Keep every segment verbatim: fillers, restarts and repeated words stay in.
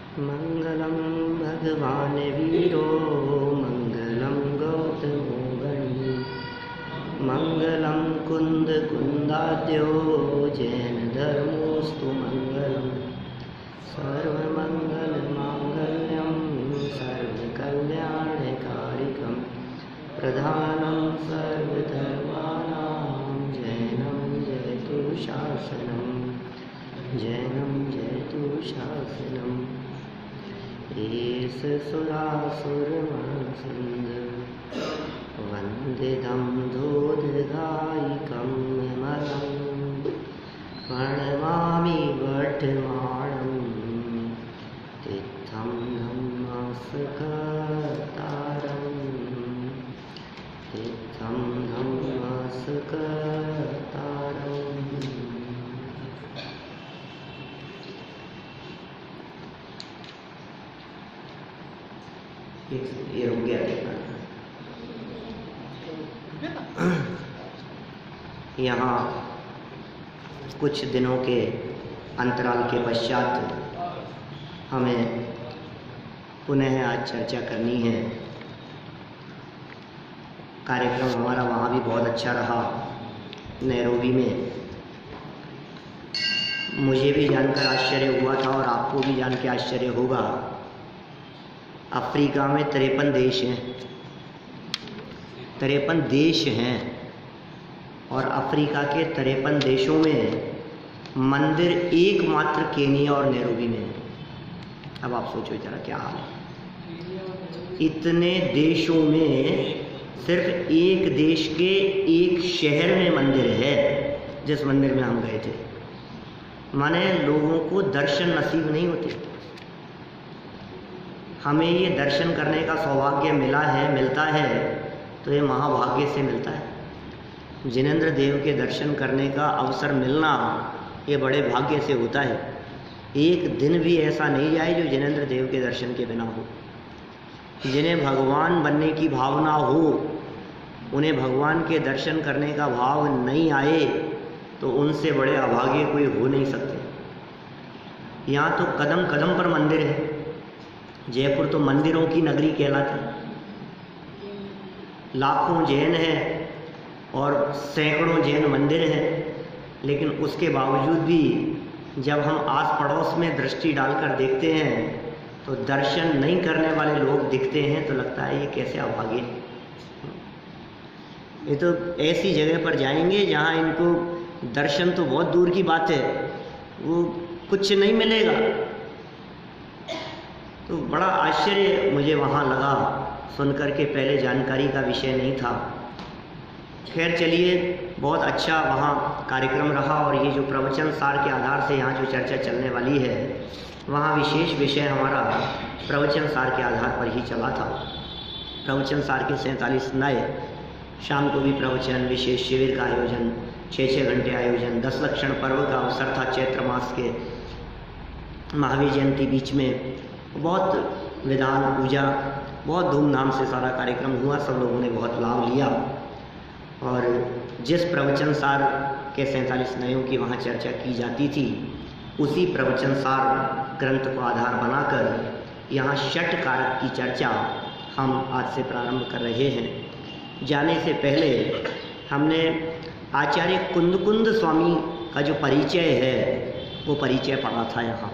मंगलम भगवान वीरो मंगलम गौतमो गणी मंगलम कुंद कुंदाद्यो जैन धर्मोस्तु मंगलम सर्वमंगल मांगल्यम सर्वकल्याणकारिकम प्रधानं सर्वधर्माणां जैनं जयतु शासनं जैनं जयतु शासनम् ईश सुरासुरमनसंद वन्दितं धूतगायिकं विमलं प्रणमामि वर्धमानं तीर्थं धम्मसकर्तारं तीर्थं धम्मसकर्तारम्। ये रुक गया देखना। यहाँ कुछ दिनों के अंतराल के पश्चात हमें पुनः आज चर्चा करनी है। कार्यक्रम हमारा वहाँ भी बहुत अच्छा रहा नैरोबी में। मुझे भी जानकर आश्चर्य हुआ था और आपको भी जान के आश्चर्य होगा। अफ्रीका में तिरपन देश हैं, तिरपन देश हैं और अफ्रीका के तिरपन देशों में मंदिर एकमात्र केनिया और नैरोबी में है। अब आप सोचो जरा क्या हाल है। इतने देशों में सिर्फ एक देश के एक शहर में मंदिर है जिस मंदिर में हम गए थे। माने लोगों को दर्शन नसीब नहीं होते। हमें ये दर्शन करने का सौभाग्य मिला है, मिलता है तो ये महाभाग्य से मिलता है। जिनेंद्र देव के दर्शन करने का अवसर मिलना ये बड़े भाग्य से होता है। एक दिन भी ऐसा नहीं जाए जो जिनेंद्र देव के दर्शन के बिना हो। जिन्हें भगवान बनने की भावना हो, उन्हें भगवान के दर्शन करने का भाव नहीं आए तो उनसे बड़े अभागे कोई हो नहीं सकते। यहाँ तो कदम कदम पर मंदिर है। जयपुर तो मंदिरों की नगरी कहलाती। लाखों जैन हैं और सैकड़ों जैन मंदिर हैं, लेकिन उसके बावजूद भी जब हम आस पड़ोस में दृष्टि डालकर देखते हैं तो दर्शन नहीं करने वाले लोग दिखते हैं तो लगता है ये कैसे अभागे। ये तो ऐसी जगह पर जाएंगे जहाँ इनको दर्शन तो बहुत दूर की बात है, वो कुछ नहीं मिलेगा। तो बड़ा आश्चर्य मुझे वहाँ लगा सुनकर के, पहले जानकारी का विषय नहीं था। खैर चलिए, बहुत अच्छा वहाँ कार्यक्रम रहा और ये जो प्रवचन सार के आधार से यहाँ जो चर्चा चलने वाली है, वहाँ विशेष विषय हमारा प्रवचन सार के आधार पर ही चला था। प्रवचन सार के सैंतालीस नए, शाम को भी प्रवचन, विशेष शिविर का आयोजन, छः छः घंटे आयोजन, दस लक्षण पर्व का अवसर था चैत्र मास के, महावीर जयंती बीच में, बहुत विधान पूजा, बहुत धूमधाम से सारा कार्यक्रम हुआ। सब लोगों ने बहुत लाभ लिया और जिस प्रवचन सार के सैंतालीस नयों की वहाँ चर्चा की जाती थी, उसी प्रवचन सार ग्रंथ को आधार बनाकर यहाँ षट कारक की चर्चा हम आज से प्रारंभ कर रहे हैं। जाने से पहले हमने आचार्य कुंदकुंद स्वामी का जो परिचय है वो परिचय पढ़ा था। यहाँ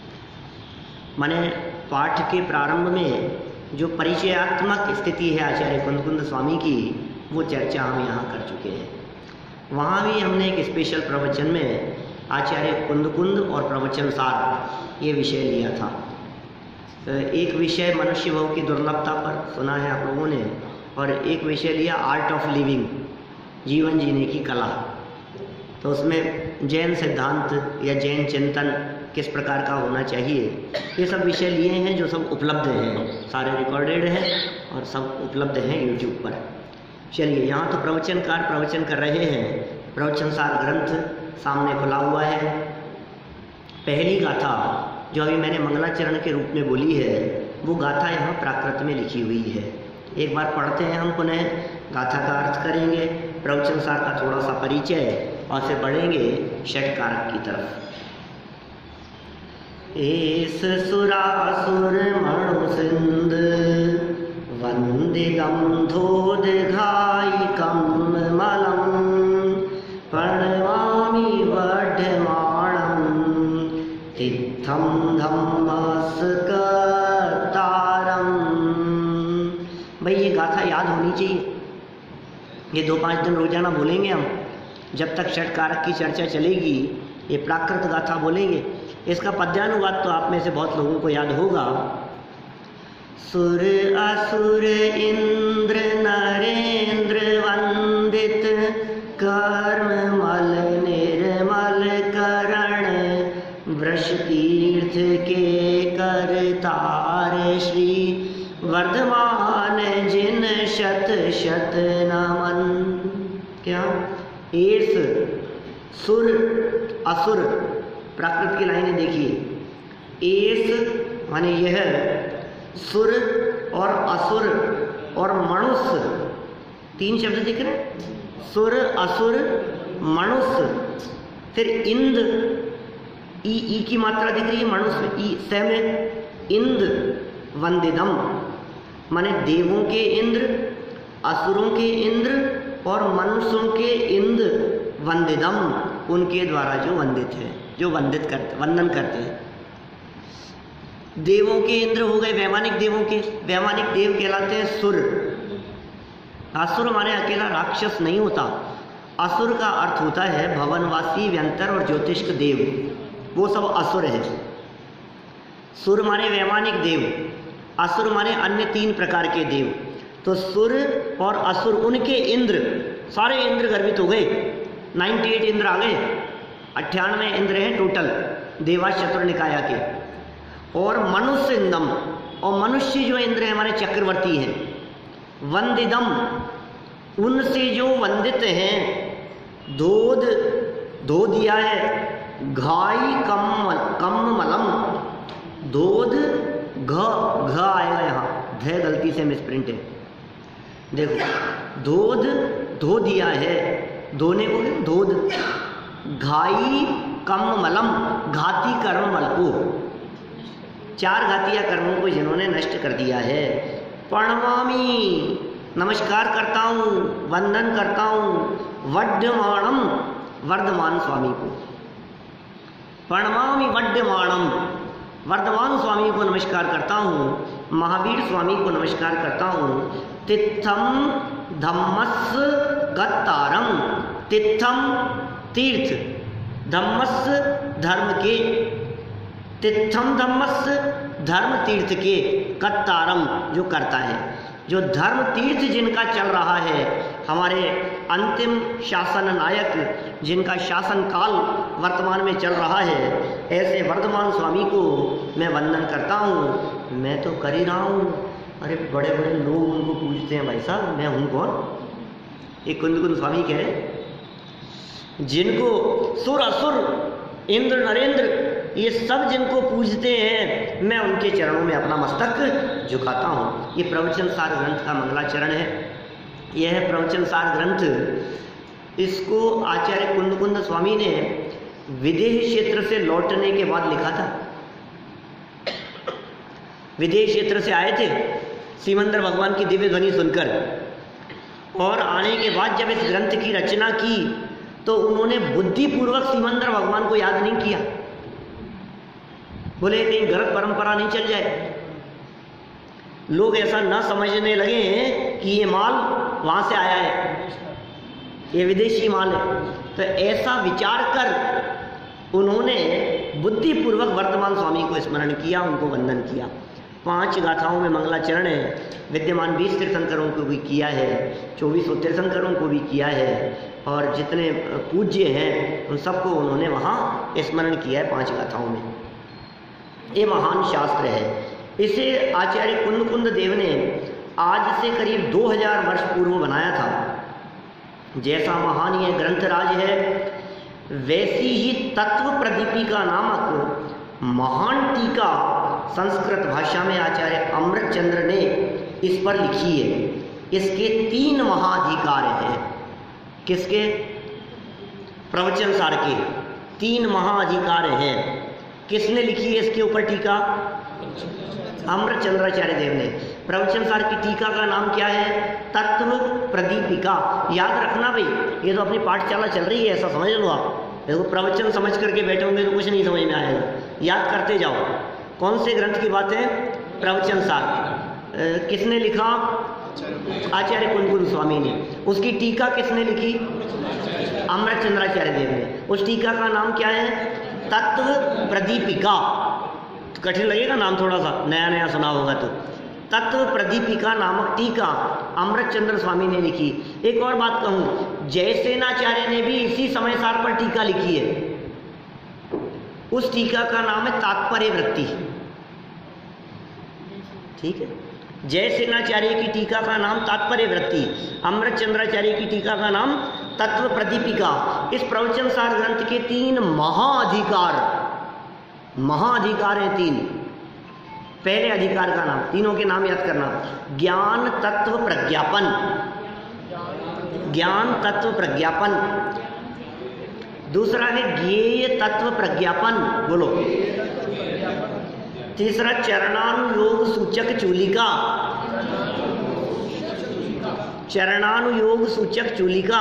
माने पाठ के प्रारंभ में जो परिचयात्मक स्थिति है आचार्य कुंदकुंद स्वामी की, वो चर्चा हम यहाँ कर चुके हैं। वहाँ भी हमने एक स्पेशल प्रवचन में आचार्य कुंदकुंद और प्रवचन सार ये विषय लिया था। एक विषय मनुष्य भाव की दुर्लभता पर सुना है आप लोगों ने, और एक विषय लिया आर्ट ऑफ लिविंग, जीवन जीने की कला। तो उसमें जैन सिद्धांत या जैन चिंतन किस प्रकार का होना चाहिए, ये सब विषय लिए हैं जो सब उपलब्ध हैं, सारे रिकॉर्डेड हैं और सब उपलब्ध हैं यूट्यूब पर। चलिए, यहाँ तो प्रवचनकार प्रवचन कर रहे हैं। प्रवचन सार ग्रंथ सामने खुला हुआ है। पहली गाथा जो अभी मैंने मंगलाचरण के रूप में बोली है, वो गाथा यहाँ प्राकृत में लिखी हुई है। एक बार पढ़ते हैं हम, पुनः गाथा का अर्थ करेंगे, प्रवचन सार का थोड़ा सा परिचय और फिर बढ़ेंगे षट कारक की तरफ। एस सुरासुर मणुसिंद वंदिदम धोदघायिकम मलम प्रणमामि वढमाणं तित्थं धम्मस्कतारम। भाई ये गाथा याद होनी चाहिए। ये दो पाँच दिन रोजाना बोलेंगे हम, जब तक षट कारक की चर्चा चलेगी। ये प्राकृत गाथा बोलेंगे। इसका पद्यानुवाद तो आप में से बहुत लोगों को याद होगा। सुर असुर इंद्र नरेंद्र वंदित कर्म मल निर्मल करण वृष तीर्थ के करतार श्री वर्धमान जिन शत शत नमन। क्या एस सुर असुर, प्राकृत की लाइनें देखिए। एस माने यह, सुर और असुर और मनुष्य, तीन शब्द दिख रहे हैं। सुर असुर मनुष्य, फिर इंद, ई ई की मात्रा दिख रही है, मनुष्य ई स में इंद वंदिदम माने देवों के इंद्र, असुरों के इंद्र और मनुष्यों के इंद वंदिदम, उनके द्वारा जो वंदित है, जो वंदित करते वंदन करते हैं। देवों के इंद्र हो गए वैमानिक देवों के, वैमानिक देव कहलाते हैं सुर। असुर माने अकेला राक्षस नहीं होता, असुर का अर्थ होता है भवनवासी, व्यंतर और ज्योतिष्क देव, वो सब असुर है। सुर माने वैमानिक देव, असुर माने अन्य तीन प्रकार के देव। तो सुर और असुर, उनके इंद्र, सारे इंद्र गर्भित हो गए, अट्ठानवे इंद्र आ गए, अट्ठानवे इंद्र हैं टोटल देवा चतुर्निकाया के। और मनुष्य इंदम, और मनुष्य जो इंद्र है हमारे चक्रवर्ती हैं। वंदिदम, उनसे जो वंदित हैं। धोद, धो दिया है, घाई कम कम मलम, धोद घ घ आएगा यहाँ, ध गलती से मिसप्रिंट है, देखो धोद धो दिया है, धोने को धोद, घाई कम मलम, घाती कर्म मल को, चार घातिया कर्मों को जिन्होंने नष्ट कर दिया है। प्रणमामि, नमस्कार करता हूँ, वंदन करता हूँ, वड्यमाणम, वर्धमान स्वामी को। प्रणमामि वड्यमाणम, वर्धमान स्वामी को नमस्कार करता हूँ, महावीर स्वामी को नमस्कार करता हूँ। तित्थम धम्मस् गत्तारम, तित्थम तीर्थ, धम्मस् धर्म के, तित्थम धम्मस् धर्म तीर्थ के, कत्तारम जो करता है, जो धर्म तीर्थ जिनका चल रहा है, हमारे अंतिम शासन नायक जिनका शासन काल वर्तमान में चल रहा है, ऐसे वर्धमान स्वामी को मैं वंदन करता हूँ। मैं तो कर ही रहा हूँ, अरे बड़े बड़े लोग उनको पूछते हैं, भाई साहब मैं हूँ कौन? एक कुंद कुंद स्वामी कहे, जिनको सुर असुर इंद्र नरेंद्र ये सब जिनको पूजते हैं, मैं उनके चरणों में अपना मस्तक झुकाता हूँ। ये प्रवचन सार ग्रंथ का मंगलाचरण है। यह है प्रवचन सार ग्रंथ। इसको आचार्य कुंद कुंद स्वामी ने विदेह क्षेत्र से लौटने के बाद लिखा था। विदेह क्षेत्र से आए थे सिमंदर भगवान की दिव्य ध्वनि सुनकर, और आने के बाद जब इस ग्रंथ की रचना की तो उन्होंने बुद्धिपूर्वक सिमंदर भगवान को याद नहीं किया। बोले कहीं गलत परंपरा नहीं चल जाए, लोग ऐसा ना समझने लगे कि ये माल वहां से आया है, ये विदेशी माल है। तो ऐसा विचार कर उन्होंने बुद्धिपूर्वक वर्तमान स्वामी को स्मरण किया, उनको वंदन किया। पांच गाथाओं में मंगलाचरण है। विद्यमान बीस तीर्थंकरों को भी किया है, चौबीसों तीर्थंकरों को भी किया है, और जितने पूज्य हैं उन सबको उन्होंने वहाँ स्मरण किया है पांच गाथाओं में। ये महान शास्त्र है। इसे आचार्य कुंद कुंद देव ने आज से करीब दो हज़ार वर्ष पूर्व बनाया था। जैसा महान ये ग्रंथराज है, वैसी ही तत्व प्रदीपिका नामक महान टीका संस्कृत भाषा में आचार्य अमृत चंद्र ने इस पर लिखी है। इसके तीन महाधिकार हैं। किसके? प्रवचन सार के तीन महाधिकार हैं। किसने लिखी है इसके ऊपर टीका? अमृतचंद्राचार्य देव ने। प्रवचन सार की टीका का नाम क्या है? तत्व प्रदीपिका। याद रखना भाई, ये तो अपनी पाठशाला चल रही है, ऐसा समझ लो आप। देखो प्रवचन समझ करके बैठोगे तो कुछ नहीं समझ में आएगा, याद करते जाओ। कौन से ग्रंथ की बात है? प्रवचन सार। किसने लिखा? आचार्य कुंकुल स्वामी ने। उसकी टीका किसने लिखी? अमृतचंद्राचार्य देव ने। उस टीका का नाम क्या है? तत्व प्रदीपिका। तो कठिन लगेगा नाम, थोड़ा सा नया नया सुना होगा तो। तत्व प्रदीपिका नामक टीका अमृतचंद्र स्वामी ने लिखी। एक और बात कहूँ, जयसेनाचार्य ने भी इसी समय सार पर टीका लिखी है। उस टीका का नाम है तात्पर्य वृत्ति। ठीक है, जयसेनाचार्य की टीका का नाम तात्पर्य वृत्ति, अमृतचंद्राचार्य की टीका का नाम तत्व प्रदीपिका। इस प्रवचन सार ग्रंथ के तीन महाअधिकार महाअधिकार हैं तीन। पहले अधिकार का नाम, तीनों के नाम याद करना, ज्ञान तत्व प्रज्ञापन। ज्ञान तत्व प्रज्ञापन। दूसरा है ज्ञेय तत्व प्रज्ञापन, बोलो। तीसरा चरणानुयोग सूचक चूलिका। चरणानुयोग सूचक चूलिका।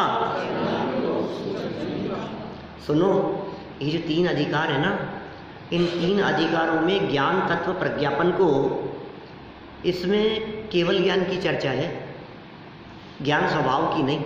सुनो, ये जो तीन अधिकार है ना, इन तीन अधिकारों में ज्ञान तत्व प्रज्ञापन को, इसमें केवल ज्ञान की चर्चा है, ज्ञान स्वभाव की नहीं।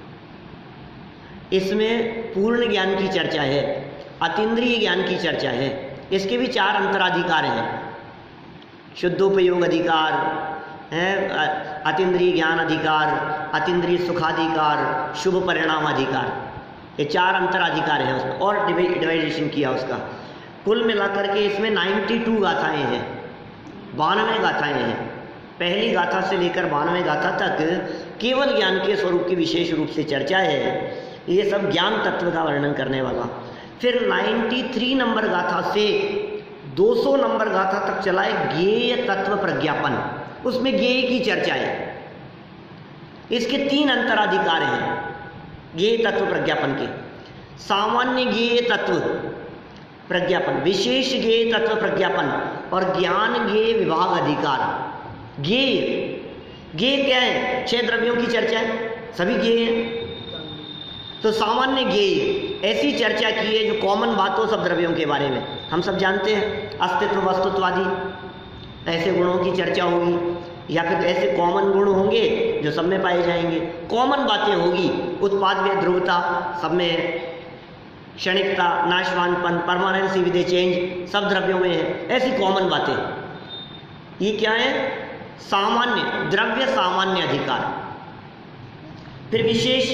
इसमें पूर्ण ज्ञान की चर्चा है, अतीन्द्रिय ज्ञान की चर्चा है। इसके भी चार अंतराधिकार हैं। शुद्धोपयोग अधिकार है, अतीन्द्रिय ज्ञान अधिकार, अतीन्द्रिय सुखाधिकार, शुभ परिणाम अधिकार। ये चार अंतराधिकार हैं उसमें, और डिवाइडेशन किया उसका। कुल मिलाकर के इसमें बानवे गाथाएं हैं, बानवे गाथाएं हैं। पहली गाथा से लेकर बानवे गाथा तक केवल ज्ञान के स्वरूप की विशेष रूप से चर्चा है। ये सब ज्ञान तत्व का वर्णन करने वाला। फिर तिरानवे नंबर गाथा से दो सौ नंबर गाथा तक चला है ज्ञेय तत्व प्रज्ञापन। उसमें ज्ञेय की चर्चा है। इसके तीन अंतराधिकार हैं ज्ञेय तत्व प्रज्ञापन के। सामान्य ज्ञेय तत्व प्रज्ञापन, विशेष ज्ञेय तत्व प्रज्ञापन और ज्ञान ज्ञेय विभाग अधिकार। ज्ञेय ज्ञेय क्या है? छह द्रव्यों की चर्चा है, सभी ज्ञेय हैं। तो सामान्य ज्ञेय ऐसी चर्चा की है जो कॉमन बात हो सब द्रव्यों के बारे में, हम सब जानते हैं। अस्तित्व वस्तुत्व आदि ऐसे गुणों की चर्चा होगी, या फिर ऐसे कॉमन गुण होंगे जो सब में पाए जाएंगे। कॉमन बातें होगी, उत्पाद में ध्रुवता, सब में क्षणिकता, नाशवानपन, परमानेंसी विद चेंज, सब द्रव्यों में है। ऐसी कॉमन बातें, ये क्या है? सामान्य द्रव्य, सामान्य अधिकार। फिर विशेष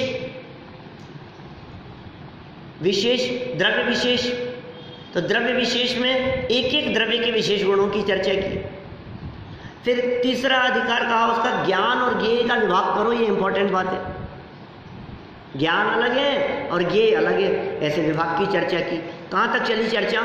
विशेष द्रव्य विशेष। तो द्रव्य विशेष में एक एक द्रव्य के विशेष गुणों की चर्चा की। फिर तीसरा अधिकार कहा उसका ज्ञान और ज्ञेय का विभाग करो। ये इंपॉर्टेंट बात है, ज्ञान अलग है और ज्ञेय अलग है, ऐसे विभाग की चर्चा की। कहाँ तक चली चर्चा?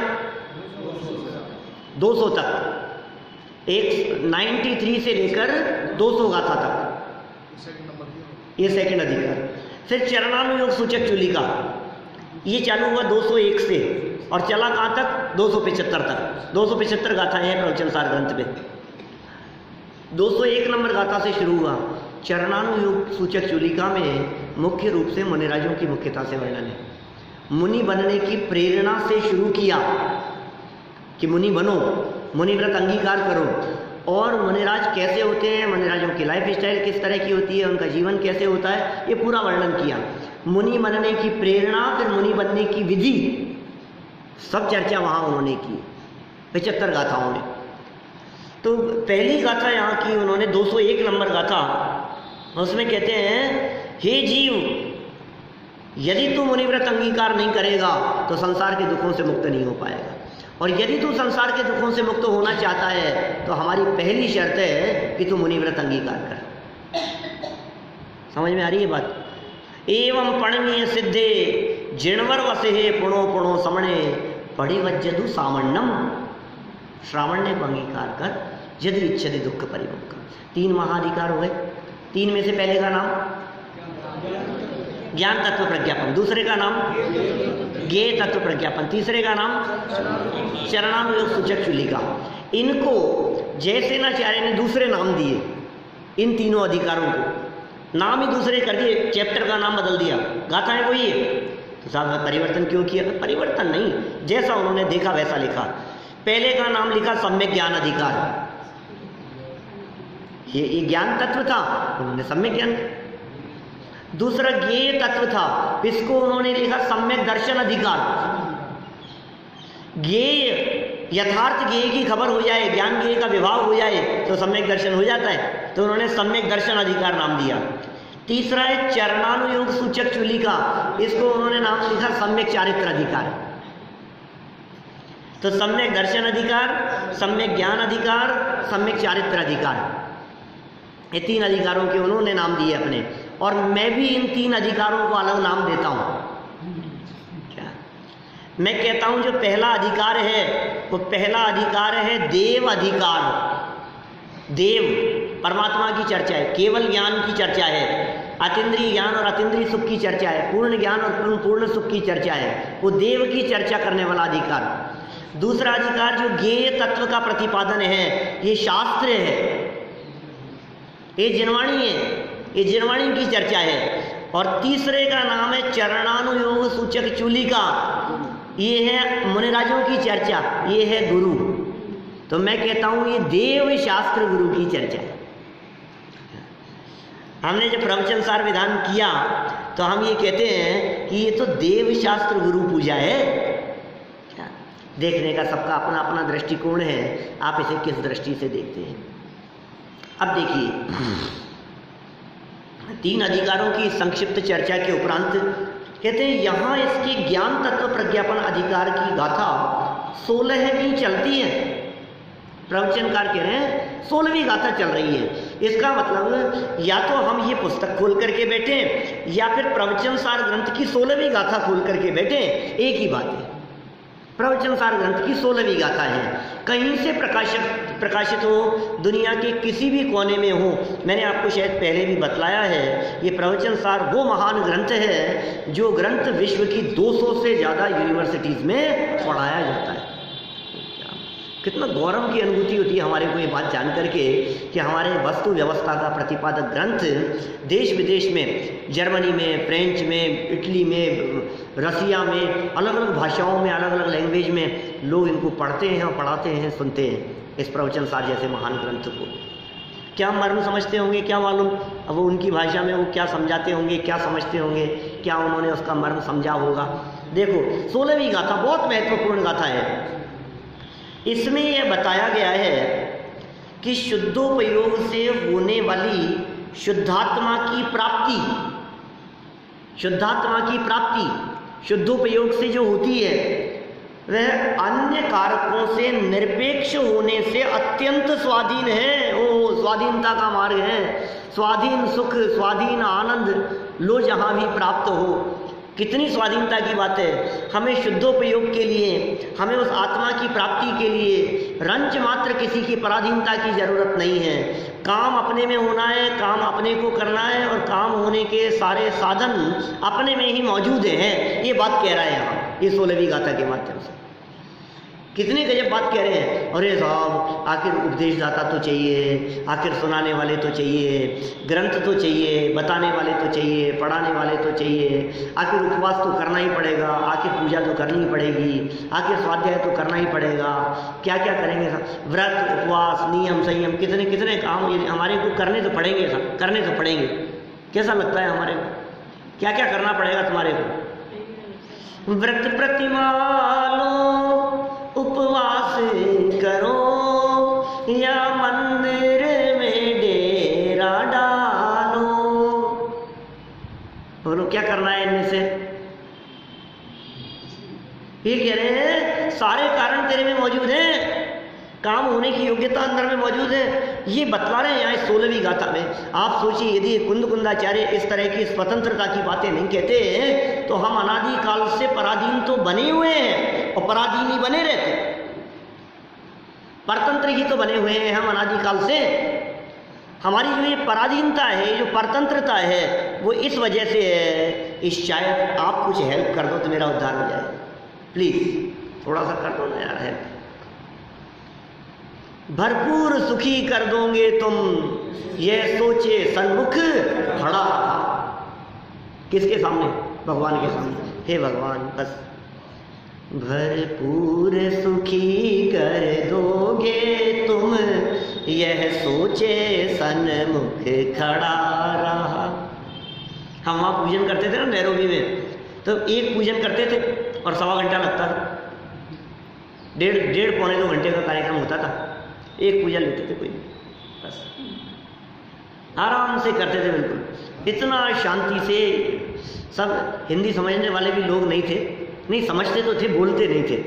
दो सौ तक। एक तिरानवे से लेकर दो सौ गाथा तक, ये सेकंड अधिकार। फिर चरणानुयोग सूचक चूलिका, ये चालू हुआ दो सौ एक से और चला कहाँ तक? दो सौ पचहत्तर तक। दो सौ पचहत्तर गाथाएं हैं प्रवचन सार ग्रंथ में। दो सौ एक नंबर गाथा से शुरू हुआ। चरणानुयोग सूचक चूलिका में मुख्य रूप से मुनिराजों की मुख्यता से वर्णन है। मुनि बनने की प्रेरणा से शुरू किया कि मुनि बनो, मुनिव्रत अंगीकार करो, और मुनिराज कैसे होते हैं, मुनिराजों की लाइफ स्टाइल किस तरह की होती है, उनका जीवन कैसे होता है, ये पूरा वर्णन किया। मुनि बनने की प्रेरणा, फिर मुनि बनने की विधि, सब चर्चा वहाँ उन्होंने की पचहत्तर गाथाओं में। तो पहली गाथा यहाँ की उन्होंने दो सौ एक नंबर गाथा, उसमें कहते हैं, हे जीव, यदि तू मुनिव्रत अंगीकार नहीं करेगा तो संसार के दुखों से मुक्त नहीं हो पाएगा, और यदि तू संसार के दुखों से मुक्त होना चाहता है तो हमारी पहली शर्त है कि तू मुनिव्रत अंगीकार कर। समझ में आ रही है बात? एवं पणनीय सिद्धे जिणवर वसे पुणो पुणो समणे पड़िवज्जदु सामण्यम। श्रावण्य को अंगीकार कर, यदि इच्छति दुख परिमुख। तीन महाधिकार हो गए। तीन में से पहले का नाम ज्ञान तत्व प्रज्ञापन, दूसरे का नाम ज्ञेय तत्व प्रज्ञापन, तीसरे का नाम चरणानुयोग सूचक चूलिका। इनको जयसेनाचार्य ने दूसरे नाम दिए, इन तीनों अधिकारों को नाम ही दूसरे कर दिए, चैप्टर का नाम बदल दिया, गाथाएं वही है। तो साहब परिवर्तन क्यों किया? परिवर्तन नहीं, जैसा उन्होंने देखा वैसा लिखा। पहले का नाम लिखा सम्यक ज्ञान अधिकार, ये, ये ज्ञान तत्व था, उन्होंने सम्यक ज्ञान। दूसरा ज्ञेय तत्व था, इसको उन्होंने लिखा सम्यक दर्शन अधिकार। ज्ञेय यथार्थ ज्ञेय की खबर हो जाए, ज्ञान ज्ञेय का विभाग हो जाए तो सम्यक दर्शन हो जाता है, तो उन्होंने सम्यक दर्शन अधिकार नाम दिया। तीसरा है चरणानुयोग सूचक चूलिका, इसको उन्होंने नाम लिखा सम्यक चारित्र अधिकार। तो सम्यक दर्शन अधिकार, सम्यक ज्ञान अधिकार, सम्यक चारित्र अधिकार, ये तीन अधिकारों के उन्होंने नाम दिए अपने, और मैं भी इन तीन अधिकारों को अलग नाम देता हूं। क्या मैं कहता हूं? जो पहला अधिकार है वो पहला अधिकार है देव अधिकार। देव परमात्मा की चर्चा है, केवल ज्ञान की चर्चा है, अतीन्द्रिय ज्ञान और अतीन्द्रिय सुख की चर्चा है, पूर्ण ज्ञान और पूर्ण पूर्ण सुख की चर्चा है, वो देव की चर्चा करने वाला अधिकार। दूसरा अधिकार जो ज्ञेय तत्व का प्रतिपादन है, ये शास्त्र है, ये जिनवाणी है, ये जिनवाणी की चर्चा है। और तीसरे का नाम है चरणानुयोग सूचक चूलिका, ये है मुनिराजों की चर्चा, ये है गुरु। तो मैं कहता हूं ये देव शास्त्र गुरु की चर्चा है। हमने जब प्रवचन सार विधान किया तो हम ये कहते हैं कि ये तो देव शास्त्र गुरु पूजा है। देखने का सबका अपना अपना दृष्टिकोण है, आप इसे किस दृष्टि से देखते हैं। अब देखिए, तीन अधिकारों की संक्षिप्त चर्चा के उपरांत कहते हैं यहाँ इसके ज्ञान तत्व प्रज्ञापन अधिकार की गाथा सोलहवीं चलती है। प्रवचनकार कह रहे हैं सोलहवीं गाथा चल रही है। इसका मतलब या तो हम ये पुस्तक खोल करके बैठे या फिर प्रवचन सार ग्रंथ की सोलहवीं गाथा खोल करके बैठे, एक ही बात है। प्रवचन सार ग्रंथ की सोलहवीं गाथा है, कहीं से प्रकाशित प्रकाशित हो, दुनिया के किसी भी कोने में हो। मैंने आपको शायद पहले भी बतलाया है, ये प्रवचन सार वो महान ग्रंथ है जो ग्रंथ विश्व की दो सौ से ज़्यादा यूनिवर्सिटीज़ में पढ़ाया जाता है। कितना गौरव की अनुभूति होती है हमारे को ये बात जान करके कि हमारे वस्तु व्यवस्था का प्रतिपादक ग्रंथ देश विदेश में, जर्मनी में, फ्रेंच में, इटली में, रसिया में, अलग अलग भाषाओं में, अलग अलग लैंग्वेज में लोग इनको पढ़ते हैं, पढ़ाते हैं, सुनते हैं इस प्रवचन सार जैसे महान ग्रंथ को। क्या मर्म समझते होंगे, क्या मालूम अब वो उनकी भाषा में वो क्या समझाते होंगे, क्या समझते होंगे, क्या उन्होंने उसका मर्म समझा होगा। देखो सोलहवीं गाथा बहुत महत्वपूर्ण गाथा है। इसमें यह बताया गया है कि शुद्धोपयोग से होने वाली शुद्धात्मा की प्राप्ति, शुद्धात्मा की प्राप्ति शुद्धोपयोग से जो होती है वह अन्य कारकों से निरपेक्ष होने से अत्यंत स्वाधीन है। वो स्वाधीनता का मार्ग है। स्वाधीन सुख, स्वाधीन आनंद लो जहाँ भी प्राप्त हो। कितनी स्वाधीनता की बात है। हमें शुद्धोपयोग के लिए, हमें उस आत्मा की प्राप्ति के लिए रंच मात्र किसी की पराधीनता की जरूरत नहीं है। काम अपने में होना है, काम अपने को करना है, और काम होने के सारे साधन अपने में ही मौजूद हैं। ये बात कह रहा है यहाँ ये सोलहवीं गाथा के माध्यम से। कितने गजब बात कह रहे हैं। अरे साहब आखिर उपदेशदाता तो चाहिए, आखिर सुनाने वाले तो चाहिए, ग्रंथ तो चाहिए, बताने वाले तो चाहिए, पढ़ाने वाले तो चाहिए, आखिर उपवास तो करना ही पड़ेगा, आखिर पूजा तो करनी ही पड़ेगी, आखिर स्वाध्याय तो करना ही पड़ेगा। क्या क्या करेंगे साहब, व्रत, उपवास, नियम, संयम, कितने कितने काम ये हमारे को करने तो पड़ेंगे साहब, करने तो पड़ेंगे। कैसा लगता है हमारे को, क्या क्या करना पड़ेगा तुम्हारे को? व्रत प्रतिमा लो, उपवास करो, या मंदिर में डेरा डालो। बोलो क्या करना है इनमें से? ये कह रहे हैं सारे कारण तेरे में मौजूद हैं, काम होने की योग्यता अंदर में मौजूद है। ये बतला रहे हैं यहाँ सोलहवीं गाथा में। आप सोचिए यदि कुंद कुंदाचार्य इस तरह की स्वतंत्रता की बातें नहीं कहते तो हम अनादि काल से पराधीन तो बने हुए हैं और पराधीन ही बने रहते, परतंत्र ही तो बने हुए हैं हम अनादि काल से। हमारी जो ये पराधीनता है, जो परतंत्रता है, वो इस वजह से है इस शायद आप कुछ हेल्प कर दो तो मेरा उद्धार हो जाए, प्लीज थोड़ा सा कर दो ना यार हेल्प। भरपूर सुखी कर दोगे तुम, यह सोचे सन्मुख खड़ा रहा। किसके सामने? भगवान के सामने। हे भगवान बस भरपूर सुखी कर दोगे तुम, यह सोचे सन्मुख खड़ा रहा। हम वहाँ पूजन करते थे ना नैरोबी में, तो एक पूजन करते थे और सवा घंटा लगता था, डेढ़ डेढ़ पौने दो घंटे का कार्यक्रम होता था, एक पूजा लेते थे कोई, बस आराम से करते थे बिल्कुल, इतना शांति से। सब हिंदी समझने वाले भी लोग नहीं थे, नहीं समझते तो थे, बोलते नहीं थे।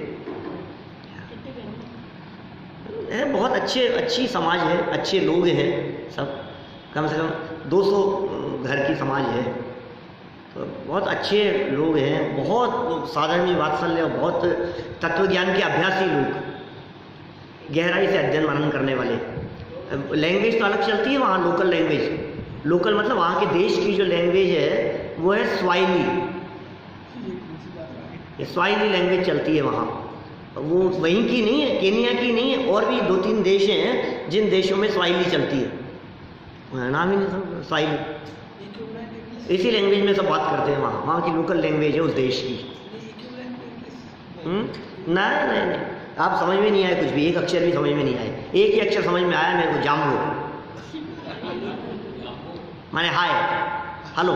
है बहुत अच्छे अच्छी समाज है, अच्छे लोग हैं सब, कम से कम दो सौ घर की समाज है, तो बहुत अच्छे लोग हैं, बहुत साधारण वात्सल्य, बहुत तत्वज्ञान के अभ्यासी लोग, गहराई से अध्ययन मनन करने वाले। लैंग्वेज तो अलग चलती है वहाँ, लोकल लैंग्वेज, लोकल मतलब वहाँ के देश की जो लैंग्वेज है वो है स्वाइली, स्वाइली लैंग्वेज चलती है वहाँ, वो वहीं की नहीं है, केनिया की नहीं है, और भी दो तीन देश हैं जिन देशों में स्वाइली चलती है, नाम ही नहीं स्वाइली। इसी लैंग्वेज में सब बात करते हैं वहाँ, वहाँ की लोकल लैंग्वेज है उस देश की। हम्म नहीं नहीं नहीं आप समझ में नहीं आए कुछ भी, एक अक्षर भी समझ में नहीं आए। एक ही अक्षर समझ में आया मेरे को, जाम्बो, माने हाय हेलो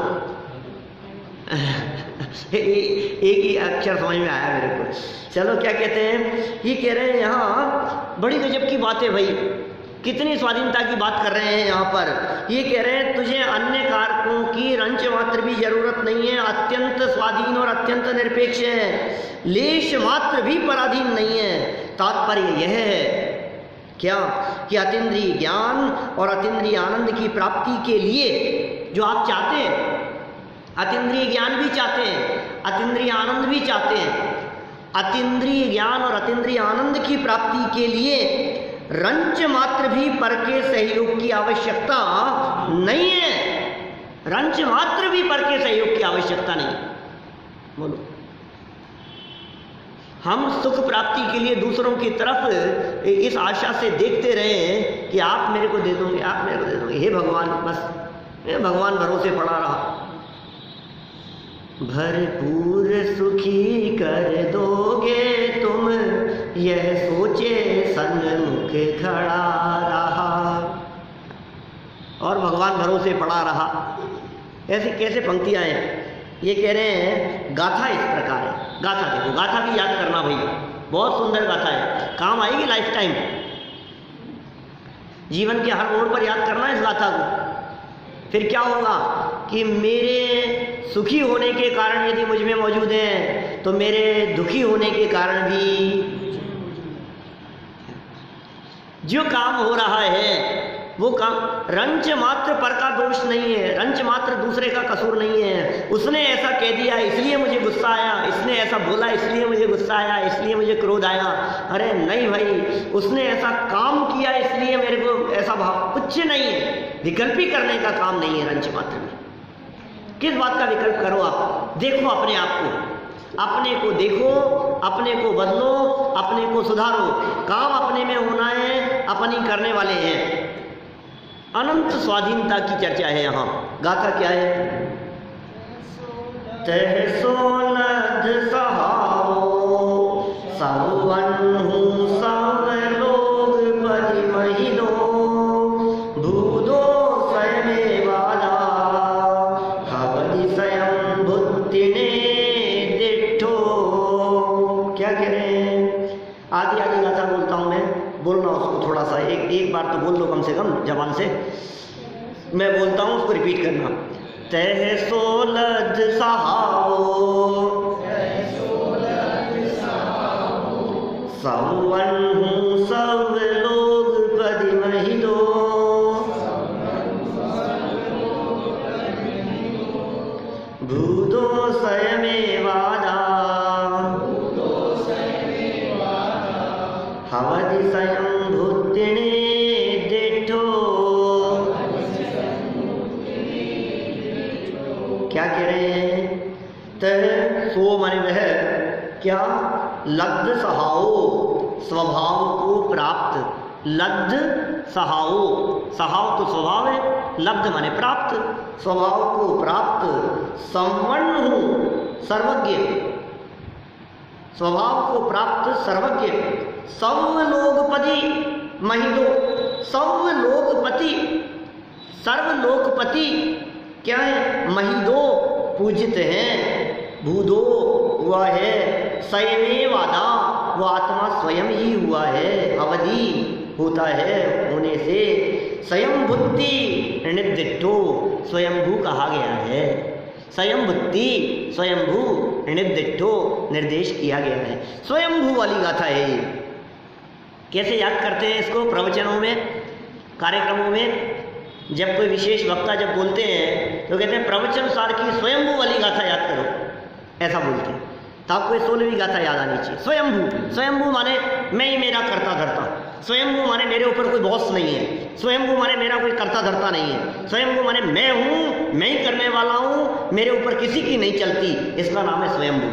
एक ही अक्षर समझ में आया मेरे को। चलो क्या कहते हैं, ये कह रहे हैं यहाँ बड़ी गजब की बात है भाई, कितनी स्वाधीनता की बात कर रहे हैं यहाँ पर। ये कह रहे हैं तुझे अन्य कारकों की रंच मात्र भी जरूरत नहीं है, अत्यंत स्वाधीन और अत्यंत निरपेक्ष है, लेश मात्र भी पराधीन नहीं है। तात्पर्य यह है क्या कि अतीन्द्रिय ज्ञान और अतीन्द्रिय आनंद की प्राप्ति के लिए जो आप चाहते हैं, अतीन्द्रिय ज्ञान भी चाहते हैं, अतीन्द्रिय आनंद भी चाहते हैं, अतीन्द्रिय ज्ञान और अतीन्द्रिय आनंद की प्राप्ति के लिए रंच मात्र भी पर के सहयोग की आवश्यकता नहीं है, रंच मात्र भी पर के सहयोग की आवश्यकता नहीं। बोलो, हम सुख प्राप्ति के लिए दूसरों की तरफ इस आशा से देखते रहे कि आप मेरे को दे दोगे, आप मेरे को दे दोगे, हे भगवान, बस हे भगवान भरोसे पड़ा रहा। भरपूर सुखी कर दोगे तुम, यह सोचे सन्मुख खड़ा रहा, और भगवान भरोसे पड़ा रहा। ऐसे कैसे पंक्तियां हैं, ये कह रहे हैं गाथा इस प्रकार है। गाथा देखो, गाथा भी याद करना भाई, बहुत सुंदर गाथा है, काम आएगी लाइफ टाइम, जीवन के हर मोड़ पर याद करना इस गाथा को। फिर क्या होगा कि मेरे सुखी होने के कारण यदि मुझ में मौजूद है, तो मेरे दुखी होने के कारण भी जो काम हो रहा है वो काम रंच मात्र पर का दोष नहीं है, रंच मात्र दूसरे का कसूर नहीं है। उसने ऐसा कह दिया इसलिए मुझे गुस्सा आया, इसने ऐसा बोला इसलिए मुझे गुस्सा आया, इसलिए मुझे क्रोध आया। अरे नहीं भाई, उसने ऐसा काम किया इसलिए मेरे को ऐसा भाव, कुछ नहीं है, विकल्पी करने का काम नहीं है रंच मात्र में। किस बात का विकल्प करो आप? देखो अपने आप को, अपने को देखो, अपने को बदलो, अपने को सुधारो। काम अपने में होना है, अपनी करने वाले हैं। अनंत स्वाधीनता की चर्चा है यहाँ। गाथा क्या है? तह सोलध सहाओ सवन्हु सव लोग परि महिलो भूदो स्वयमेवादा भवति स्वयं बुद्धिने दिठो। क्या कह रहे हैं? आदि आदि गाथा बोलता हूँ मैं, बोलना उसको थोड़ा सा, एक एक बार तो बोल दो कम से कम जबान से। मैं बोलता हूँ उसको रिपीट करना। तह सोलध सहाओ सवन्हु सव लोग परि महिलो भूदो स्वयमेवादा हवति स्वयं बुद्धिने दिठो। क्या कह रहे हैं? तह सो माने वह क्या, लब्ध सहाओ स्वभाव को प्राप्त, लब्ध सहाओ, सहाओ तो स्वभाव है, लब्ध माने प्राप्त, स्वभाव को प्राप्त, संवर्ण हूँ सर्वज्ञ, स्वभाव को प्राप्त सर्वज्ञ, सर्वलोकपति महिदो, सर्वलोकपति, सर्वलोकपति क्या है, महिदो पूजित है, भूदो हुआ है, स्वयमेवादा वो आत्मा स्वयं ही हुआ है, अवधि होता है होने से, स्वयं बुद्धि निर्दिष्टो स्वयंभू कहा गया है, स्वयं बुद्धि स्वयंभू निर्दिष्टो निर्देश किया गया है, स्वयंभू वाली गाथा है ये। कैसे याद करते हैं इसको प्रवचनों में, कार्यक्रमों में, जब कोई विशेष वक्ता जब बोलते हैं तो कहते हैं प्रवचन सार की स्वयंभू वाली गाथा याद करो, ऐसा बोलते हैं। तो आपको सोलहवीं गाथा याद आनी चाहिए। स्वयंभू, स्वयंभू माने मैं ही मेरा करता धरता, स्वयंभू माने मेरे ऊपर कोई बॉस नहीं है, स्वयंभू माने मेरा कोई करता धरता नहीं है, स्वयंभू माने मैं हूँ, मैं ही करने वाला हूँ, मेरे ऊपर किसी की नहीं चलती, इसका नाम है स्वयंभू।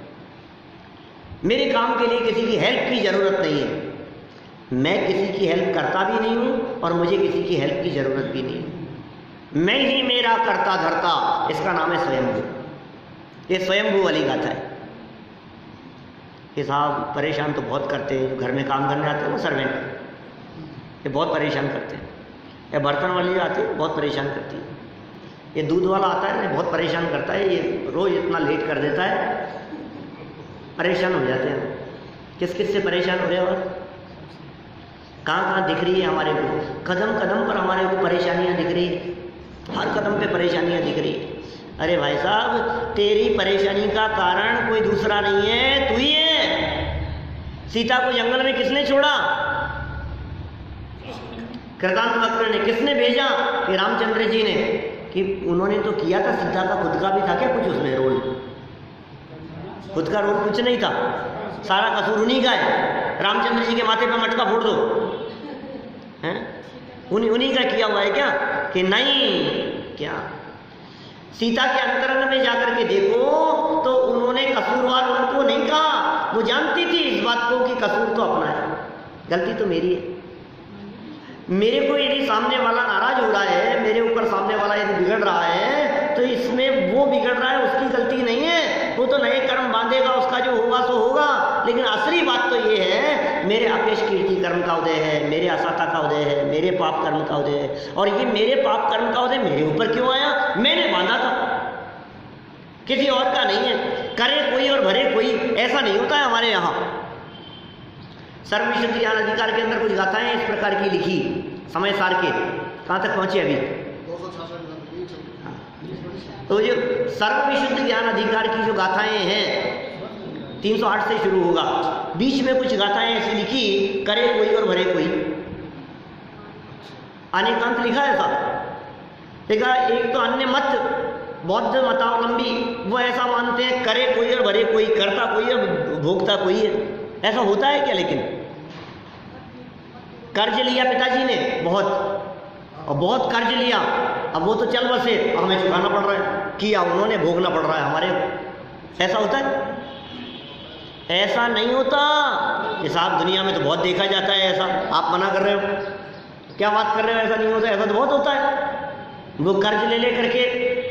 मेरे काम के लिए किसी की हेल्प की जरूरत नहीं है, मैं किसी की हेल्प करता भी नहीं हूँ और मुझे किसी की हेल्प की जरूरत भी नहीं है, मैं ही मेरा करता धरता, इसका नाम है स्वयंभू। ये स्वयंभू वाली गाथा है। ये साहब परेशान तो बहुत करते हैं, जो घर में काम करने आते हैं ना सर्वेंट, ये बहुत परेशान करते हैं। ये बर्तन वाली आती है बहुत परेशान करती है, ये दूध वाला आता है ना बहुत परेशान करता है, ये रोज़ इतना लेट कर देता है, परेशान हो जाते हैं। किस किस से परेशान हो रहे हो? कहाँ कहाँ दिख रही है हमारे को, कदम कदम पर हमारे को परेशानियाँ दिख रही है, हर कदम पे परेशानियाँ दिख रही है। अरे भाई साहब, तेरी परेशानी का कारण कोई दूसरा नहीं है, तू ही है। सीता को जंगल में किसने छोड़ा? कृतांत वक्र ने। किसने भेजा? कि रामचंद्र जी ने। कि उन्होंने तो किया था, सीता का खुद का भी था क्या कुछ उसमें रोल? खुद का रोल कुछ नहीं था, सारा कसूर उन्हीं का है। रामचंद्र जी के माथे पे मटका फोड़ दो, हैं? उन्हीं उन्हीं का किया हुआ है क्या? कि नहीं, क्या सीता के अंतरंग में जाकर के देखो तो उन्होंने कसूरवार उनको नहीं कहा, वो जानती थी इस बात को कि कसूर तो अपना है, गलती तो मेरी है। मेरे को यदि सामने वाला नाराज हो रहा है, मेरे ऊपर सामने वाला यदि बिगड़ रहा है, तो इसमें वो बिगड़ रहा है, उसकी गलती नहीं है, वो तो नए कर्म बांधेगा, उसका जो होगा सो होगा। लेकिन असली बात तो ये है, मेरे अपेश कीर्ति कर्म का उदय है, मेरे असाता का उदय है, मेरे पाप कर्म का उदय है। और ये मेरे पाप कर्म का उदय मेरे ऊपर क्यों आया? मैंने बांधा था, किसी और का नहीं है। करे कोई और भरे कोई, ऐसा नहीं होता है हमारे यहाँ। सर्वविशुद्ध ज्ञान अधिकार के अंदर कुछ गाथाएं इस प्रकार की लिखी, समय सार के। कहाँ तक पहुंचे अभी? तो जो सर्वविशुद्ध ज्ञान अधिकार की जो गाथाएं हैं तीन सौ आठ से शुरू होगा। बीच में कुछ गाथाएं ऐसी लिखी, करे कोई और भरे कोई, अनेकांत लिखा है साहब। देखा, एक तो अन्य मत बौद्ध मतावलंबी, वो ऐसा मानते हैं करे कोई और भरे कोई, करता कोई और भोगता कोई है। ऐसा होता है क्या? लेकिन कर्ज लिया पिताजी ने बहुत, और बहुत कर्ज लिया, अब वो तो चल बसे, अब हमें चुकाना पड़ रहा है, किया उन्होंने, भोगना पड़ रहा है हमारे। ऐसा होता है? ऐसा नहीं होता। ये साहब दुनिया में तो बहुत देखा जाता है ऐसा। आप मना कर रहे हो, क्या बात कर रहे हो? ऐसा नहीं होता, ऐसा तो बहुत होता है। वो कर्ज ले ले करके,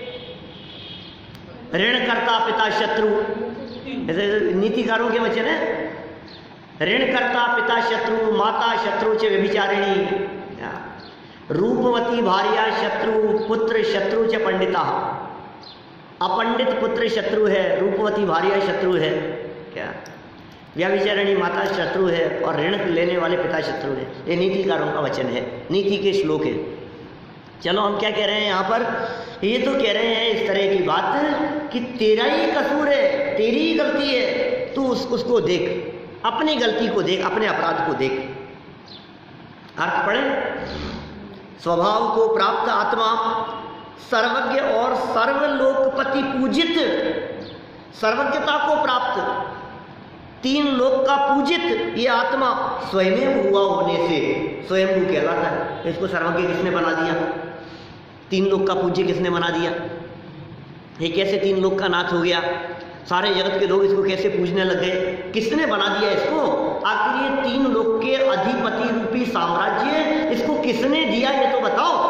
ऋण करता पिता शत्रु, ऐसे नीतिकारों के वचन है। ऋण करता पिता शत्रु, माता शत्रु च व्यभिचारिणी, रूपवती भार्या शत्रु, पुत्र शत्रु च पंडिता। अपंडित पुत्र शत्रु है, रूपवती भार्या शत्रु है, क्या व्यभिचारिणी माता शत्रु है, और ऋण लेने वाले पिता शत्रु है। ये नीतिकारों का वचन है, नीति के श्लोक है। चलो हम क्या कह रहे हैं यहाँ पर? ये तो कह रहे हैं इस तरह की बात कि तेरा ही कसूर है, तेरी ही गलती है, तू उस, उसको देख, अपनी गलती को देख, अपने अपराध को देख। अर्थ पढ़े? स्वभाव को प्राप्त आत्मा, सर्वज्ञ और सर्वलोकपति पूजित, सर्वज्ञता को प्राप्त, तीन लोक का पूजित ये आत्मा स्वयं हुआ होने से स्वयंभू कहलाता है। इसको सर्वज्ञ किसने बना दिया? तीन लोक का पूज्य किसने बना दिया? ये कैसे तीन लोक का नाथ हो गया? सारे जगत के लोग इसको कैसे पूजने लग गए? किसने बना दिया इसको? आखिर ये तीन लोक के अधिपति रूपी साम्राज्य इसको किसने दिया, ये तो बताओ।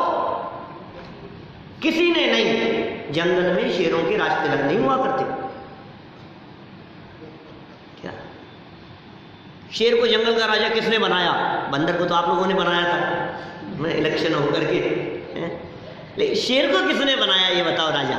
किसी ने नहीं। जंगल में शेरों के राज तिलक नहीं हुआ करते क्या? शेर को जंगल का राजा किसने बनाया? बंदर को तो आप लोगों ने बनाया था, मैं इलेक्शन होकर के। लेकिन शेर को किसने बनाया ये बताओ राजा?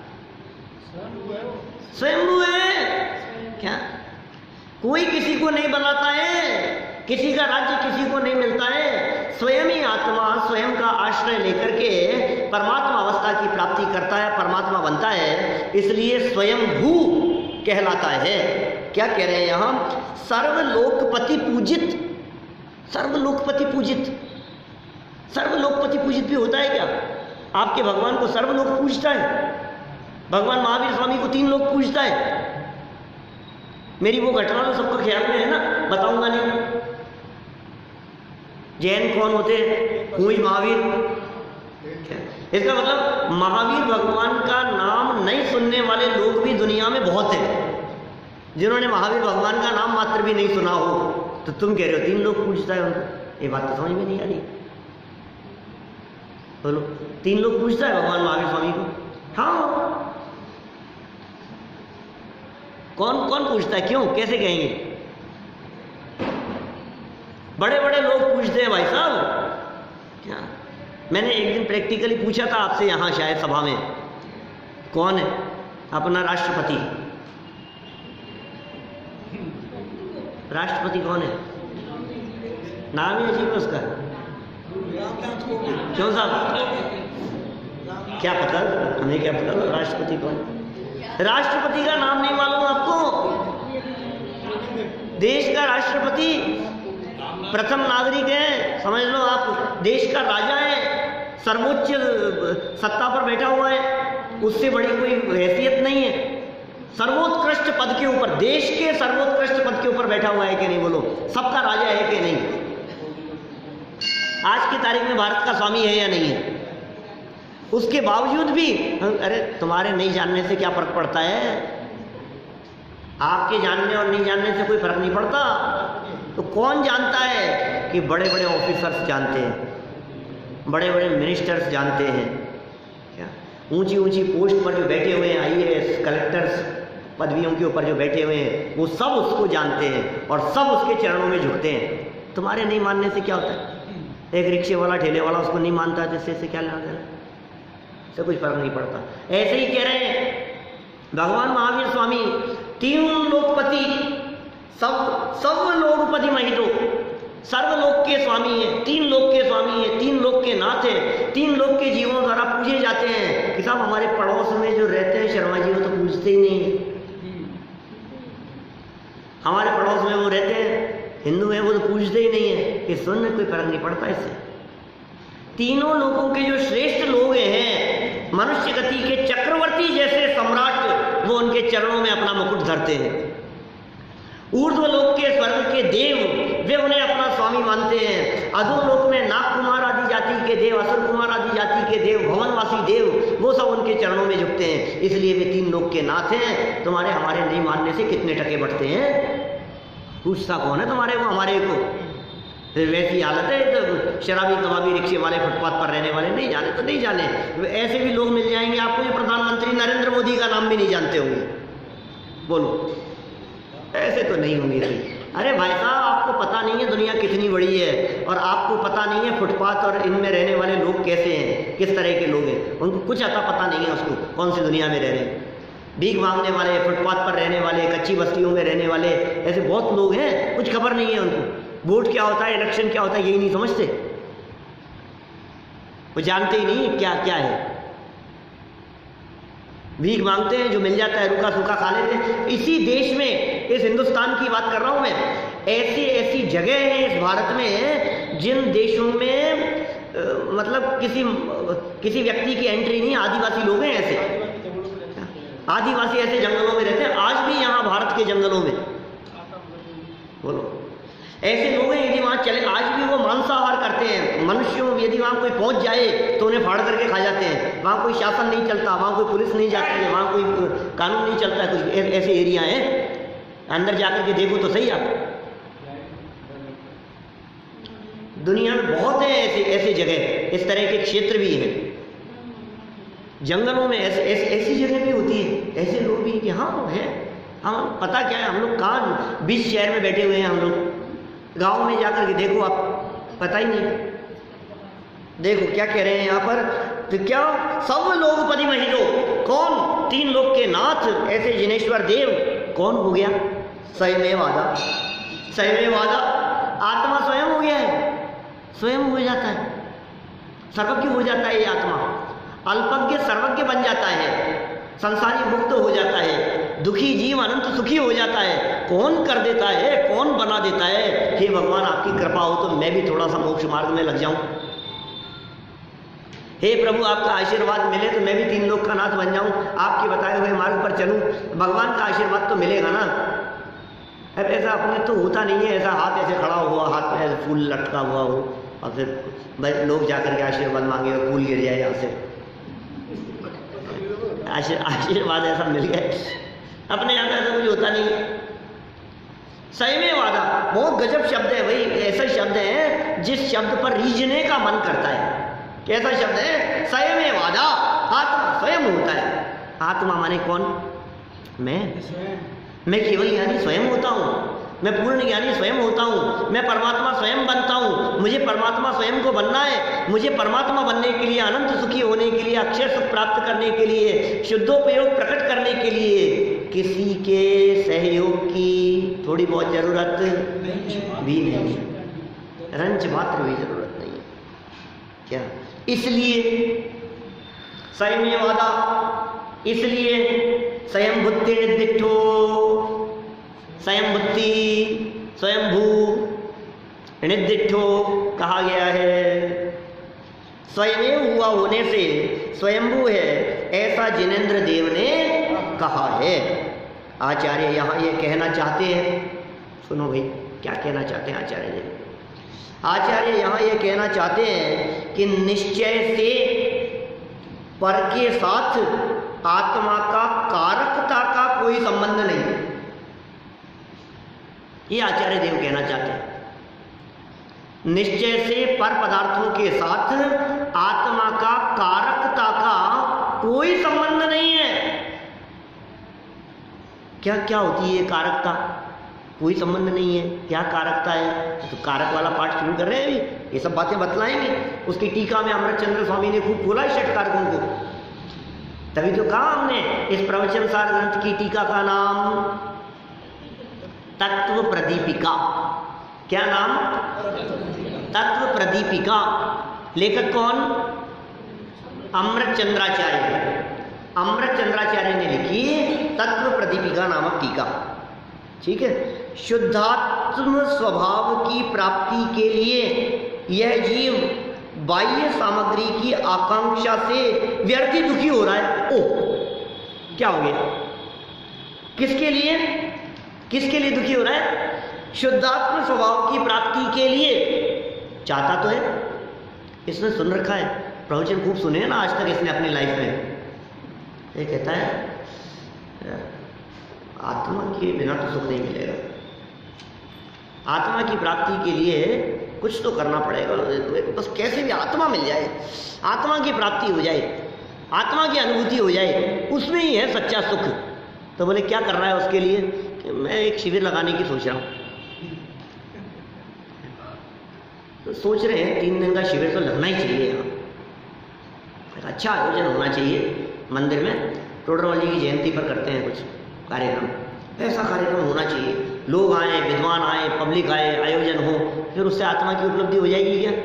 स्वयंभू है क्या? कोई किसी को नहीं बनाता है, किसी का राज्य किसी को नहीं मिलता है। स्वयं ही आत्मा स्वयं का आश्रय लेकर के परमात्मा अवस्था की प्राप्ति करता है, परमात्मा बनता है, इसलिए स्वयंभू कहलाता है। क्या कह रहे हैं यहां? सर्वलोकपति पूजित। सर्वलोकपति पूजित, सर्वलोकपति पूजित भी होता है क्या? आपके भगवान को सर्वलोक पूजता है? भगवान महावीर स्वामी को तीन लोग पूजता है। मेरी वो घटना तो सबको ख्याल में है ना, बताऊंगा नहीं। जैन कौन होते हैं? हुई महावीर। इसका मतलब महावीर भगवान का नाम नहीं सुनने वाले लोग भी दुनिया में बहुत हैं। जिन्होंने महावीर भगवान का नाम मात्र भी नहीं सुना हो, तो तुम कह रहे हो तीन लोग पूजता है उनको। ये बात तो समझ में नहीं आ रही। बोलो, तीन लोग पूजता है भगवान महावीर स्वामी को? हाँ। कौन कौन पूछता है? क्यों? कैसे कहेंगे? बड़े बड़े लोग पूछते हैं भाई साहब। क्या? मैंने एक दिन प्रैक्टिकली पूछा था आपसे यहां शायद सभा में, कौन है अपना राष्ट्रपति? राष्ट्रपति कौन है? नाम ही अजीब है उसका। क्यों साहब? क्या पता? हमें क्या पता राष्ट्रपति कौन? राष्ट्रपति का नाम नहीं मालूम आपको? देश का राष्ट्रपति प्रथम नागरिक है, समझ लो आप। देश का राजा है, सर्वोच्च सत्ता पर बैठा हुआ है, उससे बड़ी कोई हैसियत नहीं है। सर्वोत्कृष्ट पद के ऊपर, देश के सर्वोत्कृष्ट पद के ऊपर बैठा हुआ है कि नहीं? बोलो, सबका राजा है कि नहीं? आज की तारीख में भारत का स्वामी है या नहीं है? उसके बावजूद भी, अरे तुम्हारे नहीं जानने से क्या फर्क पड़ता है? आपके जानने और नहीं जानने से कोई फर्क नहीं पड़ता। तो कौन जानता है कि बड़े बड़े ऑफिसर्स जानते हैं, बड़े बड़े मिनिस्टर्स जानते हैं, क्या ऊंची ऊंची पोस्ट पर जो बैठे हुए हैं, आई ए एस, कलेक्टर्स पदवियों के ऊपर जो बैठे हुए हैं, वो सब उसको जानते हैं और सब उसके चरणों में झुकते हैं। तुम्हारे नहीं मानने से क्या होता है? एक रिक्शे वाला, ठेले वाला उसको नहीं मानता है, जिससे से क्या लगा है? से कुछ फर्क नहीं पड़ता। ऐसे ही कह रहे हैं भगवान महावीर स्वामी तीन लोकपति, सब सब लोकपति महितो, सर्वलोक के स्वामी है, तीन लोक के स्वामी है, तीन लोक के नाथ है, तीन लोक के जीवों द्वारा पूजे जाते हैं। कि साहब हमारे पड़ोस में जो रहते हैं शर्मा जी, वो तो पूजते ही नहीं है। हमारे पड़ोस में वो रहते हैं, हिंदू है, वो तो पूजते ही नहीं है। कि सुनने कोई फर्क नहीं पड़ता इससे। तीनों लोगों के जो श्रेष्ठ लोग हैं, मनुष्य गति के चक्रवर्ती जैसे सम्राट, वो उनके चरणों में अपना मुकुट धरते हैं। ऊर्ध्वलोक के स्वर्ग के देव, वे उन्हें अपना स्वामी मानते हैं। अधोलोक में नाग कुमार आदि जाति के देव, असुर कुमार आदि जाति के देव, भवनवासी देव, वो सब उनके चरणों में झुकते हैं। इसलिए वे तीन लोक के नाथ हैं। तुम्हारे हमारे नहीं मानने से कितने टके बढ़ते हैं? पूछता कौन है तुम्हारे को हमारे को? वैसी हालत है तो शराबी कबाबी रिक्शे वाले, फुटपाथ पर रहने वाले, नहीं जाने तो नहीं जाने। ऐसे भी लोग मिल जाएंगे आपको जो प्रधानमंत्री नरेंद्र मोदी का नाम भी नहीं जानते होंगे। बोलो, ऐसे तो नहीं होंगे भाई। अरे भाई साहब, आपको पता नहीं है दुनिया कितनी बड़ी है, और आपको पता नहीं है फुटपाथ और इनमें रहने वाले लोग कैसे हैं, किस तरह के लोग हैं। उनको कुछ आता पता नहीं है उसको, कौन सी दुनिया में रह रहे हैं। भीख मांगने वाले, फुटपाथ पर रहने वाले, कच्ची बस्तियों में रहने वाले, ऐसे बहुत लोग हैं, कुछ खबर नहीं है उनको। वोट क्या होता है, इलेक्शन क्या होता है, यही नहीं समझते। वो जानते ही नहीं क्या क्या है। भीख मांगते हैं, जो मिल जाता है रुका सूखा खा लेते हैं। इसी देश में, इस हिंदुस्तान की बात कर रहा हूं मैं, ऐसी ऐसी जगह है इस भारत में जिन देशों में आ, मतलब किसी किसी व्यक्ति की एंट्री नहीं। आदिवासी लोग हैं ऐसे, आदिवासी ऐसे जंगलों में रहते हैं आज भी, यहाँ भारत के जंगलों में। बोलो, ऐसे लोग हैं यदि वहां चले, आज भी वो मांसाहार करते हैं। मनुष्यों यदि वहाँ कोई पहुँच जाए तो उन्हें फाड़ करके खा जाते हैं। वहाँ कोई शासन नहीं चलता, वहाँ कोई पुलिस नहीं जाती है, वहाँ कोई कानून नहीं चलता। कुछ ऐसे एरिया हैं, अंदर जाकर के देखो तो सही आप। दुनिया में बहुत है ऐसे ऐसे जगह, इस तरह के क्षेत्र भी हैं। जंगलों में ऐसे ऐसे ऐसी जगह भी होती है, ऐसे लोग भी कि हाँ है, हम पता क्या है, हम लोग कहाँ बीच शहर में बैठे हुए हैं, हम लोग गांव में जाकर के देखो आप, पता ही नहीं। देखो क्या कह रहे हैं यहाँ पर, तो क्या सब लोग पति महिलो, कौन? तीन लोग के नाथ ऐसे जिनेश्वर देव कौन हो गया? स्वयं वादा, स्वयं वादा, आत्मा स्वयं हो गया है, स्वयं हो जाता है, सर्वज्ञ हो जाता है ये आत्मा, अल्पज्ञ सर्वज्ञ बन जाता है, संसारी मुक्त हो जाता है, दुखी जीव अनंत सुखी हो जाता है। कौन कर देता है, कौन बना देता है? हे भगवान आपकी कृपा हो तो मैं भी थोड़ा सा मोक्ष मार्ग में लग जाऊं। हे प्रभु आपका आशीर्वाद मिले तो मैं भी तीन लोग का नाथ बन जाऊं, आपके बताए हुए मार्ग पर चलूं। भगवान का आशीर्वाद तो मिलेगा ना। अब ऐसा अपने तो होता नहीं है, ऐसा हाथ ऐसे खड़ा हुआ, हाथ में ऐसे फूल लटका हुआ हो और फिर लोग जाकर के आशीर्वाद मांगे और फूल गिर जाए यहाँ से। आशीर्वाद ऐसा मिल गया, अपने यहाँ ऐसा कुछ होता नहीं है। सही वादा बहुत गजब शब्द है भाई, ऐसा शब्द है जिस शब्द पर रीझने का मन करता है। कैसा शब्द है? स्वयं वादा, आत्मा स्वयं होता है। आत्मा माने कौन? मैं मैं केवल ज्ञानी स्वयं होता हूँ, मैं पूर्ण ज्ञानी स्वयं होता हूँ, मैं परमात्मा स्वयं बनता हूँ। मुझे परमात्मा स्वयं को बनना है। मुझे परमात्मा बनने के लिए, अनंत सुखी होने के लिए, अक्षय सुख प्राप्त करने के लिए, शुद्धोपयोग प्रकट करने के लिए किसी के सहयोग की थोड़ी बहुत जरूरत भी नहीं, रंच मात्र भी जरूरत नहीं है। क्या? इसलिए स्वयं वादा, इसलिए स्वयं बुद्धि निर्दिष्टो, स्वयं बुद्धि स्वयंभू निर्दिष्टो कहा गया है। स्वयं हुआ होने से स्वयंभू है, ऐसा जिनेंद्र देव ने कहा है। आचार्य यहाँ ये कहना चाहते हैं, सुनो भाई क्या कहना चाहते हैं आचार्य जी। आचार्य यहाँ ये कहना चाहते हैं कि निश्चय से पर के साथ आत्मा का कारकता का कोई संबंध नहीं, ये आचार्य देव कहना चाहते हैं। निश्चय से पर पदार्थों के साथ आत्मा का कारकता का कोई संबंध नहीं है। क्या क्या होती है ये कारकता? कोई संबंध नहीं है। क्या कारकता है? तो कारक वाला पाठ शुरू कर रहे हैं अभी, ये सब बातें बतलाएंगे। उसकी टीका में अमृतचंद्र स्वामी ने खूब बोला षट कारकों को, तभी तो कहा हमने इस प्रवचन सार ग्रंथ की टीका का नाम तत्व प्रदीपिका। क्या नाम? तत्व प्रदीपिका। लेखक कौन? अमृतचंद्राचार्य। अमृतचंद्राचार्य ने लिखी तत्व प्रदीपिका नामक टीका। ठीक है। शुद्धात्म स्वभाव की प्राप्ति के लिए यह जीव बाह्य सामग्री की आकांक्षा से व्यर्थ ही दुखी हो रहा है। ओ, क्या हो गया? किसके लिए किसके लिए दुखी हो रहा है? शुद्धात्म स्वभाव की प्राप्ति के लिए चाहता तो है, इसने सुन रखा है, प्रवचन खूब सुने हैं ना आज तक इसने अपनी लाइफ में। ये कहता है आत्मा के बिना तो सुख नहीं मिलेगा, आत्मा की प्राप्ति के लिए कुछ तो करना पड़ेगा, बस कैसे भी आत्मा मिल जाए, आत्मा की प्राप्ति हो जाए, आत्मा की अनुभूति हो जाए, उसमें ही है सच्चा सुख। तो बोले क्या कर रहा है उसके लिए? कि मैं एक शिविर लगाने की सोच रहा हूँ। तो सोच रहे हैं तीन दिन का शिविर तो लगना ही चाहिए यहाँ, एक अच्छा आयोजन होना चाहिए मंदिर में। टोडरमल जी की जयंती पर करते हैं कुछ कार्यक्रम, ऐसा कार्यक्रम होना चाहिए, लोग आए, विद्वान आए, पब्लिक आए, आयोजन हो, फिर उससे आत्मा की उपलब्धि हो जाएगी। क्या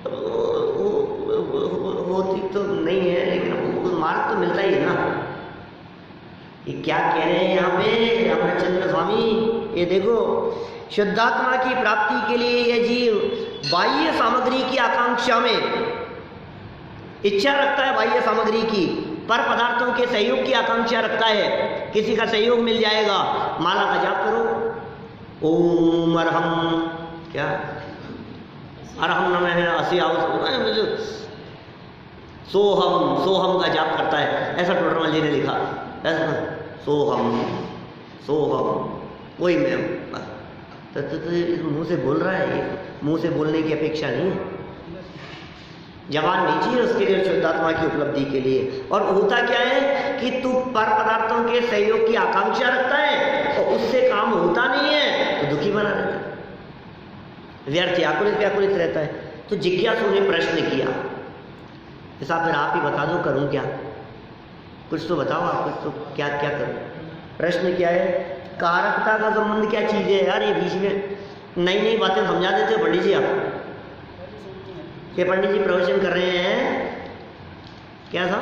होती तो नहीं है, लेकिन मार्ग तो मिलता ही है ना। ये क्या कह रहे हैं यहाँ पे अमृतचंद्र स्वामी? ये देखो, शुद्धात्मा की प्राप्ति के लिए यह जीव बाह्य सामग्री की आकांक्षा में इच्छा रखता है, बाह्य सामग्री की, पर पदार्थों के सहयोग की आकांक्षा रखता है। किसी का सहयोग मिल जाएगा, माला का जाप करो, ओम अरहम, क्या अरहम नम असी आओ सोहम, सोहम का जाप करता है, ऐसा टोडरमल जी ने लिखा, ऐसा सोहम सोहम, वही मैं तो, तो, तो मुँह से बोल रहा है, ये मुँह से बोलने की अपेक्षा नहीं है, जबान नहीं चाहिए उसके लिए शुद्धात्मा की उपलब्धि के लिए। और होता क्या है कि तू पर पदार्थों के सहयोग की आकांक्षा रखता है और उससे काम होता नहीं है तो दुखी बना रहता है, व्यर्थ आकुलित व्याकुलित रहता है। तो जिज्ञासु ने प्रश्न किया, ऐसा फिर आप ही बता दो करूं क्या, कुछ तो बताओ आप, कुछ तो क्या क्या करूं। प्रश्न क्या है, कारकता का संबंध क्या चीज़ है यार, ये बीच में नई नई बातें समझा देते हो पंडित जी आप। ये पंडित जी प्रवचन कर रहे हैं क्या था,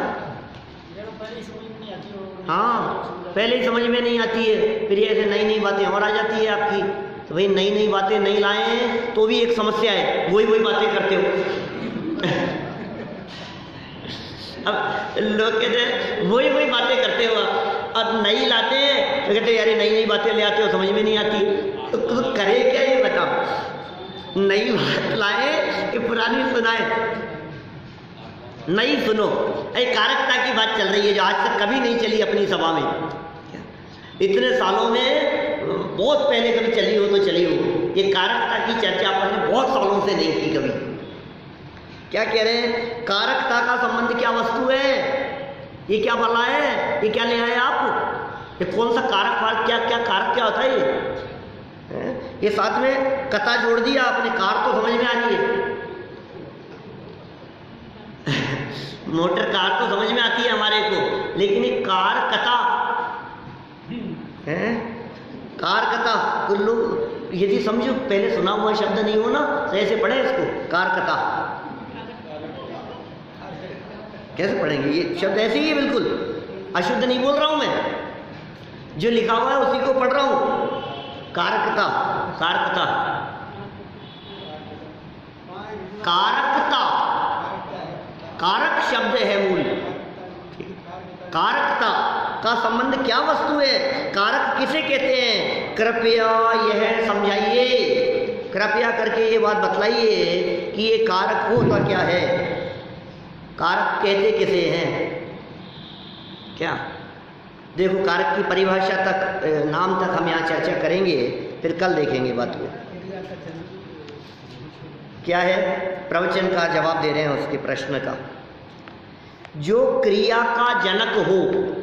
हाँ पहले ही समझ में नहीं आती है, फिर ये ऐसे नई नई बातें और आ जाती है आपकी। तो भाई नई नई बातें नहीं लाए हैं तो भी एक समस्या है, वही वही बातें करते हो। अब लोग कहते हैं वही वही बातें करते हो, अब नई लाते हैं तो कहते हैं यार नई नई बातें ले आते हो समझ में नहीं आती, तो, तो करे क्या ये बताओ, नई बात लाए कि पुरानी सुनाए। नई सुनो, एक कारकता की बात चल रही है जो आज तक कभी नहीं चली अपनी सभा में, इतने सालों में बहुत पहले कभी चली हो तो चली हो, ये कारकता की चर्चा अपन ने बहुत सालों से नहीं की कभी। क्या कह रहे हैं, कारकता का संबंध क्या वस्तु है, ये क्या बला है, ये क्या ले आए आप, ये कौन सा कारक, क्या क्या कारक क्या होता है ये ये साथ में कथा जोड़ दिया आपने, कार तो समझ में आ रही है मोटर कार तो समझ में आती है हमारे को, लेकिन ये कार कथा है, कार कथा कुल्लू यदि समझो, पहले सुना हुआ शब्द नहीं हो ना तो ऐसे पढ़े इसको, कार कथा कैसे पढ़ेंगे, ये शब्द ऐसे ही है बिल्कुल, अशुद्ध नहीं बोल रहा हूं मैं, जो लिखा हुआ है उसी को पढ़ रहा हूं। कारकता, कारकता, कारकता, कारक शब्द है मूल। कारकता का संबंध क्या वस्तु है, कारक किसे कहते हैं, कृपया यह समझाइए, कृपया करके ये बात बतलाइए कि ये कारक होता क्या है, कारक कहते किसे हैं। क्या देखो, कारक की परिभाषा तक, नाम तक हम यहाँ चर्चा करेंगे, फिर कल देखेंगे बात को। क्या है, प्रवचन का जवाब दे रहे हैं उसके प्रश्न का। जो क्रिया का जनक हो,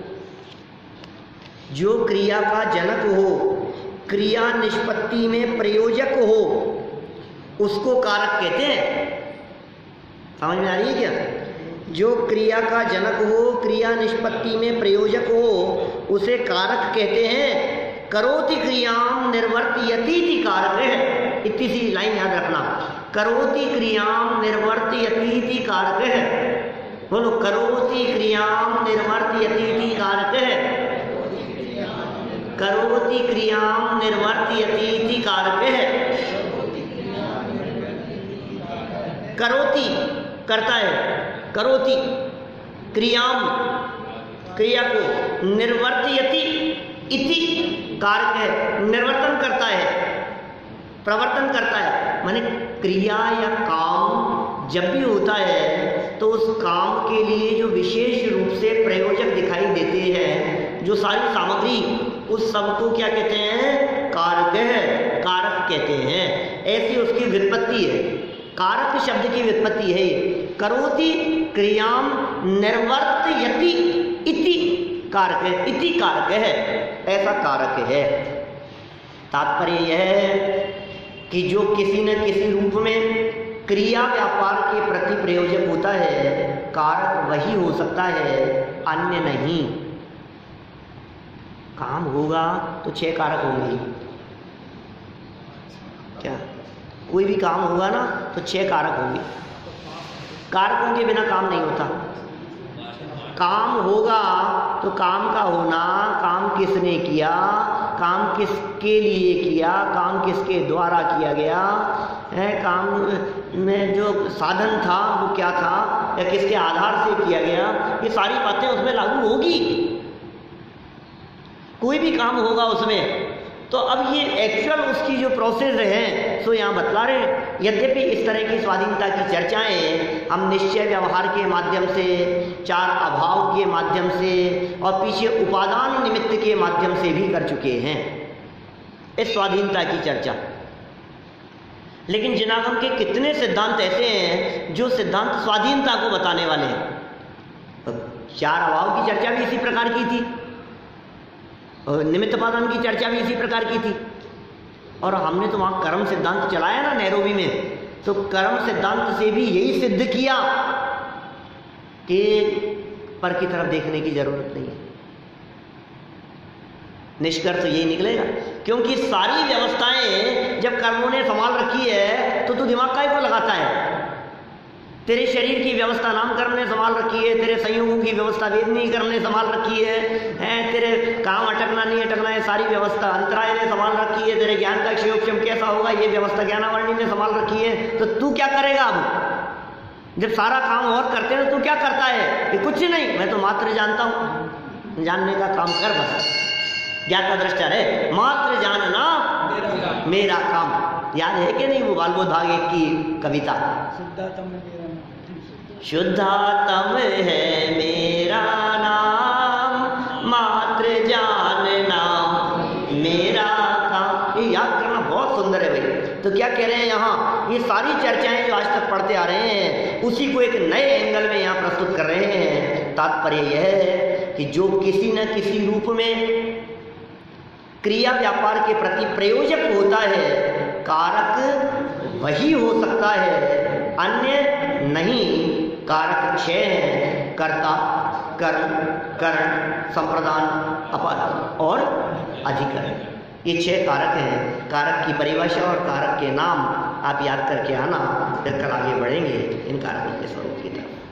जो क्रिया का जनक हो, क्रिया निष्पत्ति में प्रयोजक हो, उसको कारक कहते हैं। समझ में आ रही है क्या, जो क्रिया का जनक हो, क्रिया निष्पत्ति में प्रयोजक हो, उसे कारक कहते हैं। करोति क्रियाम निर्वर्तयति कारक है, इतनी सी लाइन याद रखना, करोति क्रियाम निर्वर्तयति कारक है। बोलो, करोति क्रियाम निर्वर्तयति कारक है, करोति क्रियाम निर्वर्तयति कारक है। करोति करता है, करोति क्रियाम क्रिया को, निर्वर्तयति इति कारक है, निर्वर्तन करता है, प्रवर्तन करता है। माने क्रिया या काम जब भी होता है तो उस काम के लिए जो विशेष रूप से प्रयोजक दिखाई देते हैं, जो सारी सामग्री, उस सब को क्या कहते हैं, कारक है, कारक कहते हैं। ऐसी उसकी व्युत्पत्ति है, कारक शब्द की व्युत्पत्ति है। करोति क्रियाम निर्वर्तयति इति कारक है, इति कारक है, ऐसा कारक है। तात्पर्य यह है कि जो किसी न किसी रूप में क्रिया व्यापार के प्रति प्रयोजक होता है, कारक वही हो सकता है, अन्य नहीं। काम होगा तो छह कारक होंगे। क्या, कोई भी काम होगा ना तो छह कारक होंगे, कारकों के बिना काम नहीं होता। काम होगा तो काम का होना, काम किसने किया, काम किसके लिए किया, काम किसके द्वारा किया गया है, काम में जो साधन था वो क्या था, या किसके आधार से किया गया, ये सारी बातें उसमें लागू होगी। कोई भी काम होगा उसमें तो अब ये एक्चुअल उसकी जो प्रोसेस है सो यहाँ बतला रहे हैं। यद्यपि इस तरह की स्वाधीनता की चर्चाएं हम निश्चय व्यवहार के माध्यम से, चार अभाव के माध्यम से और पीछे उपादान निमित्त के माध्यम से भी कर चुके हैं इस स्वाधीनता की चर्चा। लेकिन जिनागम के कितने सिद्धांत ऐसे हैं जो सिद्धांत स्वाधीनता को बताने वाले हैं। चार अभाव की चर्चा भी इसी प्रकार की थी और निमित्त उपादान की चर्चा भी इसी प्रकार की थी। और हमने तो वहाँ कर्म सिद्धांत चलाया ना नैरोबी में, तो कर्म सिद्धांत से भी यही सिद्ध किया कि पर की तरफ देखने की जरूरत नहीं है। निष्कर्ष तो यही निकलेगा, क्योंकि सारी व्यवस्थाएं जब कर्मों ने संभाल रखी है तो तू दिमाग काहे को लगाता है। तेरे शरीर की व्यवस्था नामकर्म ने संभाल रखी है, तेरे संयोगों की व्यवस्था वेदनीय कर्म ने संभाल रखी है, हैं तेरे काम अटकना नहीं अटकना है सारी व्यवस्था अंतराय ने संभाल रखी है, तेरे ज्ञान का क्षयोक्षम कैसा होगा ये व्यवस्था ज्ञानावर्णी ने संभाल रखी है। तो तू क्या करेगा अब जब सारा काम और करते हैं? तो तू क्या करता है कि कुछ नहीं, मैं तो मात्र जानता हूं। जानने का काम कर, बस ज्ञाता दृष्टा रहे, मात्र जानना मेरा काम। याद है कि नहीं वो बालबोध भाग एक की कविता, शुद्धात्म है मेरा नाम, मात्र जानना मेरा काम। ये याद करना बहुत सुंदर है भाई। तो क्या कह रहे हैं यहाँ, ये सारी चर्चाएं जो आज तक पढ़ते आ रहे हैं उसी को एक नए एंगल में यहाँ प्रस्तुत कर रहे हैं। तात्पर्य यह है कि जो किसी न किसी रूप में क्रिया व्यापार के प्रति प्रयोजक होता है, कारक वही हो सकता है, अन्य नहीं। कारक छह है, कर्ता, कर्म, करण, संप्रदान, अपद और अधिकरण। ये छह कारक हैं। कारक की परिभाषा और कारक के नाम आप याद करके आना, फिर कल आगे बढ़ेंगे इन कारकों के स्वरूप की तरफ।